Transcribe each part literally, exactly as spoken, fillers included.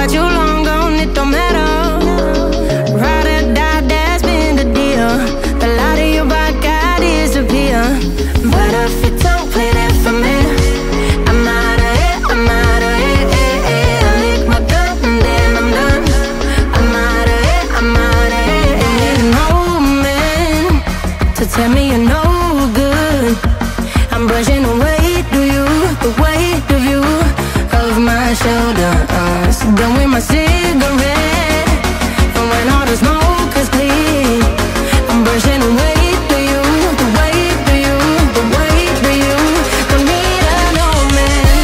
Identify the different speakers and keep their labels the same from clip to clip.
Speaker 1: got you long gone, it don't matter. Ride or die, that's been the deal. The light of your body, I disappear. But if you don't play that for me, I'm out of it, I'm out of it, eh, eh. I lick my gun and then I'm done. I'm out of it, I'm out of it, eh. Need an old man to tell me you're no good. I'm brushing away, do you, the weight of you, of my shoulder. uh, So done with my cigarette, and when all the smoke is clear, I'm brushing away, do you, the weight of you, the weight of you. Don't need an old man.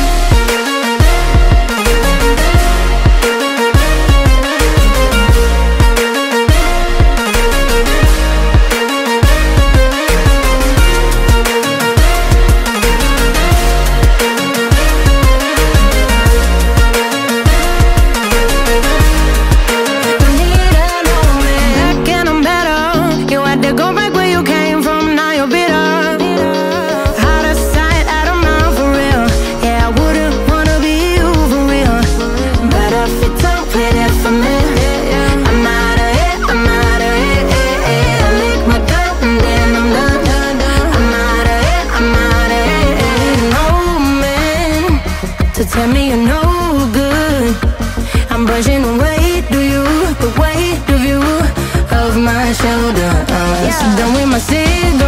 Speaker 1: To tell me you're no good, I'm brushing away, do you, the weight of you, of my shoulder. uh, So done with my cigarette.